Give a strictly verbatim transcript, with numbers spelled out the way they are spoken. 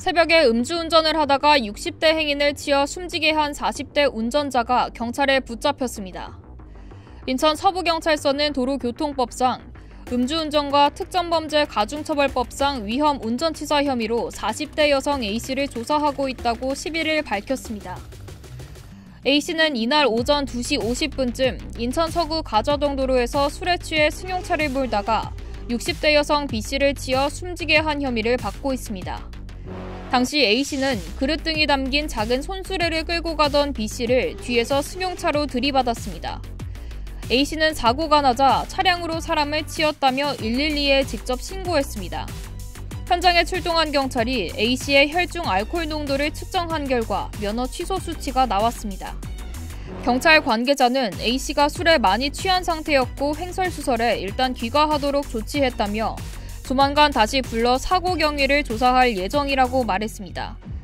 새벽에 음주운전을 하다가 육십 대 행인을 치어 숨지게 한 사십 대 운전자가 경찰에 붙잡혔습니다. 인천 서부경찰서는 도로교통법상 음주운전과 특정범죄 가중처벌법상 위험 운전치사 혐의로 사십 대 여성 A씨를 조사하고 있다고 십일 일 밝혔습니다. A씨는 이날 오전 두 시 오십 분쯤 인천 서구 가저동 도로에서 술에 취해 승용차를 몰다가 육십 대 여성 B씨를 치어 숨지게 한 혐의를 받고 있습니다. 당시 A씨는 그릇 등이 담긴 작은 손수레를 끌고 가던 B씨를 뒤에서 승용차로 들이받았습니다. A씨는 사고가 나자 차량으로 사람을 치었다며 일일이에 직접 신고했습니다. 현장에 출동한 경찰이 A씨의 혈중 알코올 농도를 측정한 결과 면허 취소 수치가 나왔습니다. 경찰 관계자는 A씨가 술에 많이 취한 상태였고 횡설수설해 일단 귀가하도록 조치했다며 조만간 다시 불러 사고 경위를 조사할 예정이라고 말했습니다.